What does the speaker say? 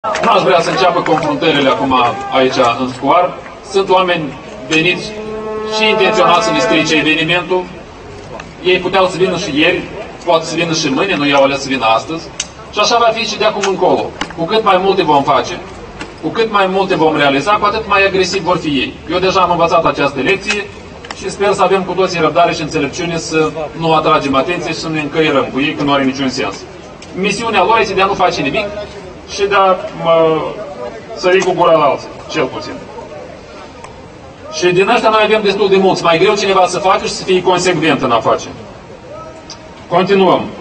Nu aș vrea să înceapă confruntările acum aici în scoar. Sunt oameni veniți și intenționați să ne strice evenimentul. Ei puteau să vină și ieri, poate să vină și mâine, nu i-au ales să vină astăzi. Și așa va fi și de acum încolo. Cu cât mai multe vom face, cu cât mai multe vom realiza, cu atât mai agresivi vor fi ei. Eu deja am învățat această lecție și sper să avem cu toții răbdare și înțelepciune să nu atragem atenție și să ne încăierăm cu ei, că nu are niciun sens. Misiunea lor este de a nu face nimic și de a sări cu gura la alții, cel puțin. Și din ăștia noi avem destul de mulți. Mai greu cineva să facă și să fie consecvent în a face. Continuăm.